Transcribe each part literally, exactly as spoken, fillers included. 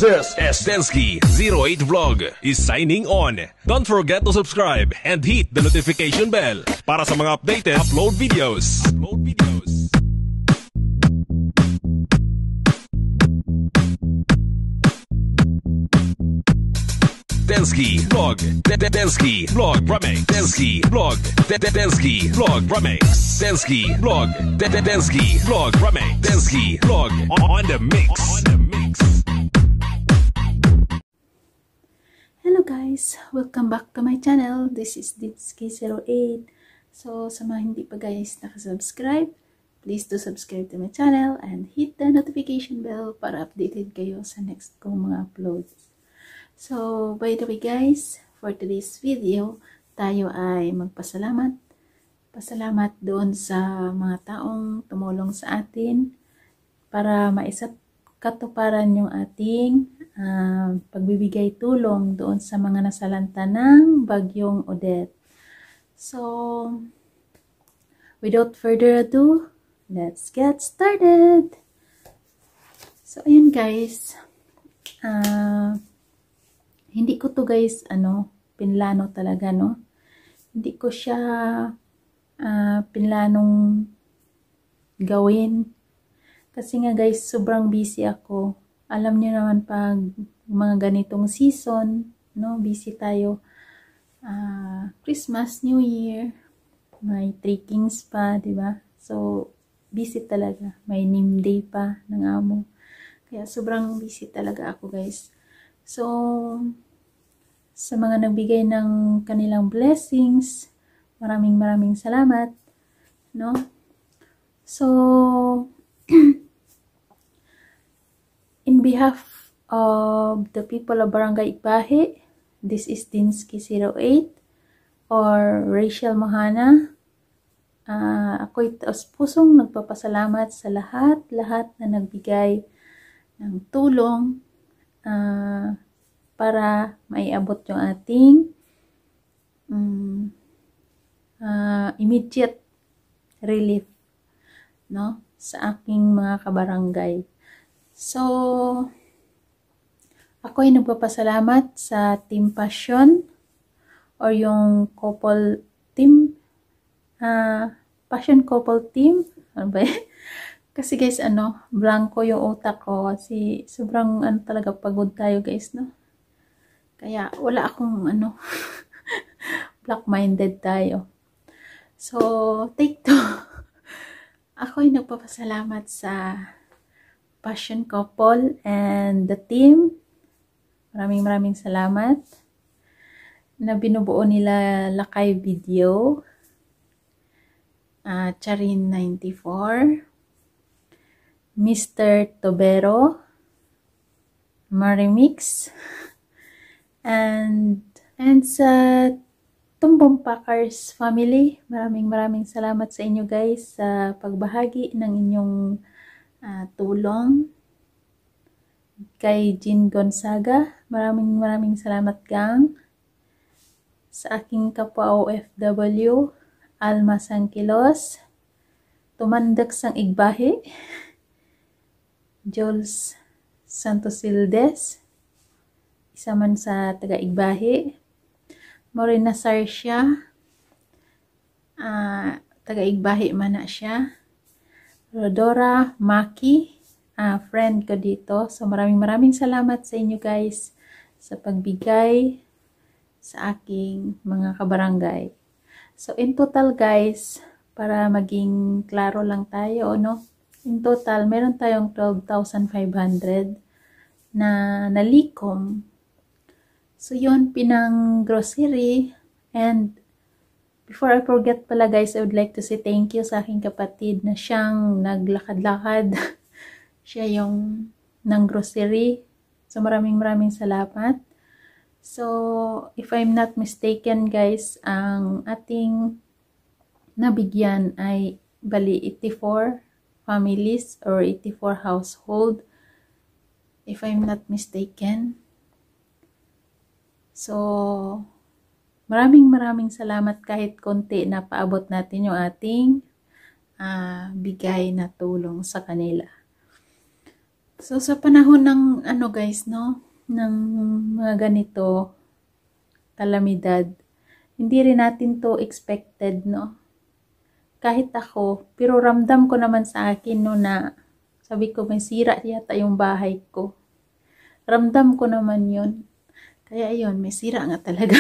This is Densky zero eight Vlog is signing on. Don't forget to subscribe and hit the notification bell para sa mga updated upload videos. Upload videos. Densky Vlog, Densky Vlog Remix, Densky Vlog, Densky Vlog Remix, Densky Vlog, Densky Vlog Remix, Densky Vlog on the mix. On the mix. Hello guys, welcome back to my channel. This is Densky zero eight. So sa mga hindi pa guys nakasubscribe, please do subscribe to my channel and hit the notification bell para updated kayo sa next kong mga uploads. So, by the way guys, for today's video, tayo ay magpasalamat. Pasalamat doon sa mga taong tumulong sa atin para maisap katuparan yung ating uh, pagbibigay tulong doon sa mga nasalanta ng Bagyong Odette. So, without further ado, let's get started! So, ayun guys, ah... Uh, Hindi ko to guys, ano, pinlano talaga, no? Hindi ko siya uh, pinlanong gawin. Kasi nga guys, sobrang busy ako. Alam niyo naman pag mga ganitong season, no? Busy tayo. Uh, Christmas, New Year, may Three Kings pa, diba? So, busy talaga. May name day pa ng amo. Kaya sobrang busy talaga ako guys. So, sa mga nagbigay ng kanilang blessings, maraming maraming salamat, no? So, in behalf of the people of Barangay Igbahe, this is Densky zero eight or Rachel Mohana. Uh, ako'y taos pusong nagpapasalamat sa lahat-lahat na nagbigay ng tulong Uh, para maiabot yung ating um, uh, immediate relief, no, sa aking mga kabarangay. So, ako ay nagpapasalamat sa Team Passion or yung couple team, uh, Passion couple team, ano ba Kasi guys, ano, blanco yung utak ko kasi sobrang ano talaga pagod tayo guys, no? Kaya wala akong ano, black-minded tayo. So, take two. Ako ay nagpapasalamat sa Passion Couple and the team. Maraming maraming salamat na binubuo nila Lakay Video. Uh, Charin ninety-four. Mister Tobero, Marimix, and and sa Tumbong Packers family, maraming maraming salamat sa inyo guys sa pagbahagi ng inyong uh, tulong. Kay Jean Gonzaga, maraming maraming salamat gang. Sa aking kapwa O F W, Alma Sangkilos, Tumandak sang Igbahe, Jules Santosildes, isa man sa taga-Igbahe. Morena Sarsia, uh, taga-Igbahe man na siya. Rodora Maki, uh, friend ko dito. So maraming maraming salamat sa inyo guys sa pagbigay sa aking mga kabarangay. So in total guys, para maging klaro lang tayo, no? In total, meron tayong twelve thousand five hundred na nalikom. So, yun, pinang grocery. And, before I forget pala guys, I would like to say thank you sa aking kapatid na siyang naglakad-lakad. Siya yung nang grocery. So, maraming maraming salamat. So, if I'm not mistaken guys, ang ating nabigyan ay bali eighty-four families or eighty-four household, if I'm not mistaken. So, maraming maraming salamat kahit konti na paabot natin yung ating uh, bigay na tulong sa kanila. So, sa panahon ng, ano guys, no, ng mga ganito, kalamidad, hindi rin natin to expected, no. Kahit ako, pero ramdam ko naman sa akin, no, na, sabi ko, may sira yata yung bahay ko. Ramdam ko naman yun. Kaya yun, may sira nga talaga.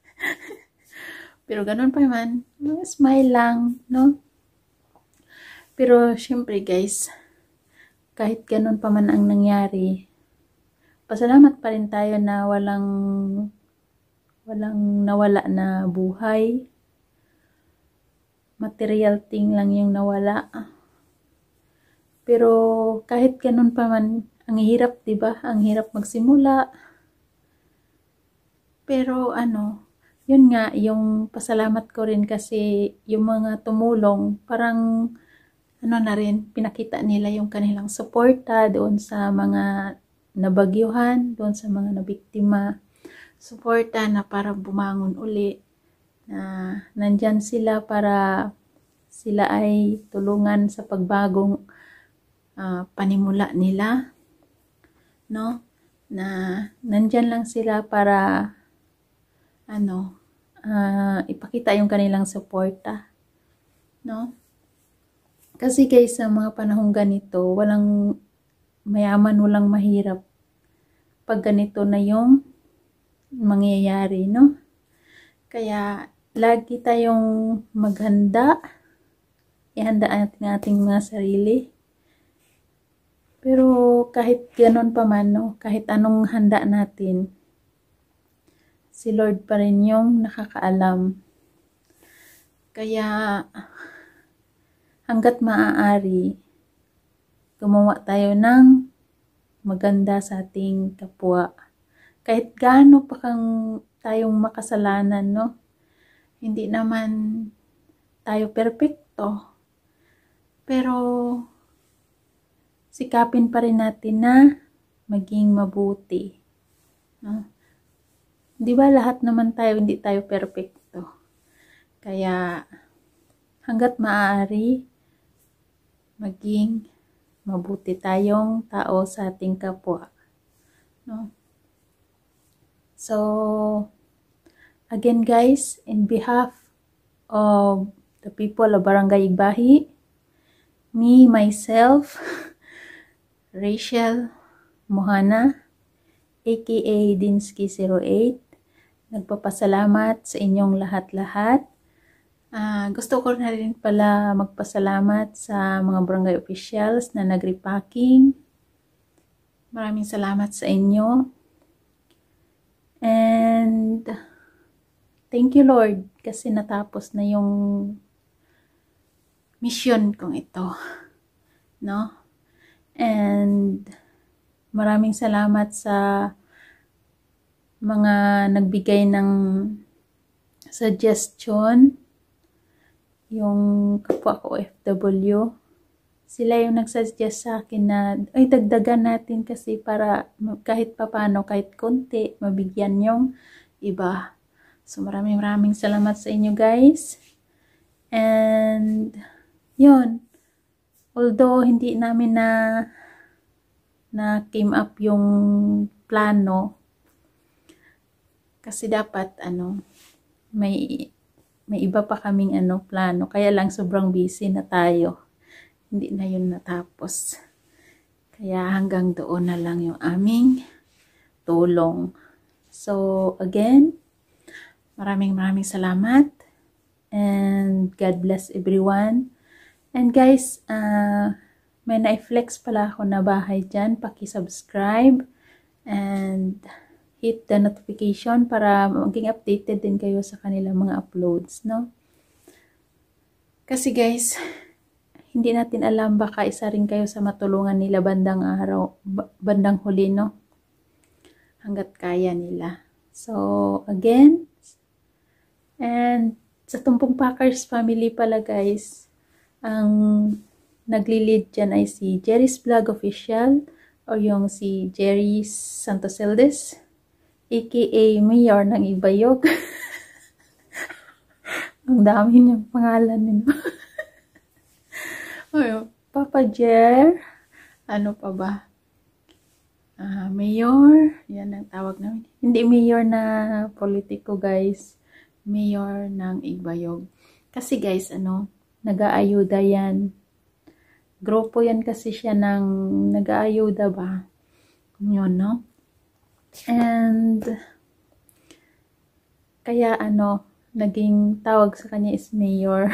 Pero ganun pa man, smile lang, no. Pero, syempre guys, kahit ganun pa man ang nangyari, pasalamat pa rin tayo na walang walang nawala na buhay. Material thing lang yung nawala. Pero kahit ganun pa man, ang hirap, 'di ba? Ang hirap magsimula. Pero ano, yun nga, yung pasalamat ko rin kasi yung mga tumulong, parang ano na rin, pinakita nila yung kanilang suporta doon sa mga nabagyuhan, doon sa mga nabiktima. Suporta na para bumangon uli, na nandyan sila para sila ay tulungan sa pagbagong uh, panimula nila, no, na nandyan lang sila para ano, uh, ipakita yung kanilang suporta, no. Kasi guys, sa mga panahong ganito, walang mayaman, walang mahirap pag ganito na yung mangyayari, no. Kaya lagi tayong maghanda, ihanda natin ating mga sarili. Pero kahit ganon pa man, no, kahit anong handa natin, si Lord pa rin yung nakakaalam. Kaya hanggat maaari, gumawa tayo ng maganda sa ating kapwa. Kahit gaano pa kang tayong makasalanan, no? Hindi naman tayo perpekto. Pero sikapin pa rin natin na maging mabuti, no? Di ba lahat naman tayo, hindi tayo perpekto. Kaya hanggat maaari, maging mabuti tayong tao sa ating kapwa, no? So, again guys, in behalf of the people of Barangay Igbahi, me, myself, Rachel Mohana, aka Dinsky zero eight, nagpapasalamat sa inyong lahat-lahat. Uh, gusto ko na rin pala magpasalamat sa mga barangay officials na nag-repacking. Maraming salamat sa inyo. And thank you Lord kasi natapos na yung mission kong ito, no? And maraming salamat sa mga nagbigay ng suggestion, yung kapwa ko O F W. Sila yung nagsuggest sa akin na, ay, dagdagan natin kasi para kahit papano, kahit konti, mabigyan yung iba. So, maraming maraming salamat sa inyo guys. And, yun. Although, hindi namin na, na came up yung plano. Kasi dapat, ano, may, may iba pa kaming, ano, plano. Kaya lang, sobrang busy na tayo. Hindi na yun natapos. Kaya hanggang doon na lang yung aming tulong. So, again, maraming maraming salamat. And God bless everyone. And guys, uh, may na-flex pala ako na bahay dyan. Paki-subscribe. And hit the notification para maging updated din kayo sa kanilang mga uploads, no? Kasi guys, hindi natin alam, baka isa rin kayo sa matulungan nila bandang araw, bandang huli, no? Hanggat kaya nila. So, again, and sa Tumpong Packers family pala guys, ang nagli-lead dyan ay si Jerry's Vlog Official, o yung si Jerry Santoseldes, aka Mayor ng Ibayog. Ang dami niyang pangalan nito. Papa Jer, ano pa ba? uh, mayor, yan ang tawag namin. Hindi mayor na politiko guys, mayor ng Igbayog. Kasi guys, ano, nag-aayuda yan. Grupo yan kasi siya ng nag-aayuda ba? Yun, no? And, kaya ano, naging tawag sa kanya is mayor.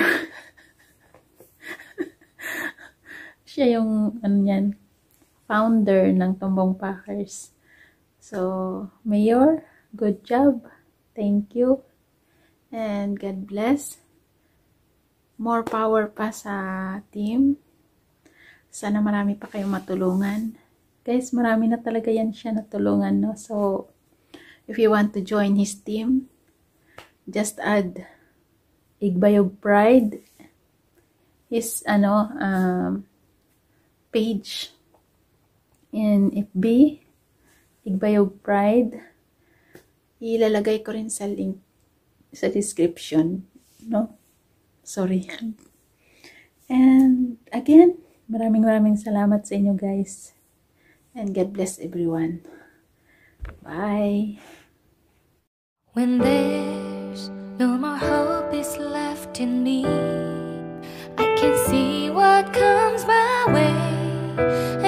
Siya yung, ano yan, founder ng Tumbong Packers. So, mayor, good job. Thank you. And God bless. More power pa sa team. Sana marami pa kayong matulungan. Guys, marami na talaga yan siya natulungan, no? So, if you want to join his team, just add Igbayog Pride, his, ano, um, page in F B, Igbayog Pride. Ilalagay ko rin sa link sa description, no? Sorry. And, again, maraming maraming salamat sa inyo guys. And God bless everyone. Bye. When there's no more hope is left in me, I can see what comes my way.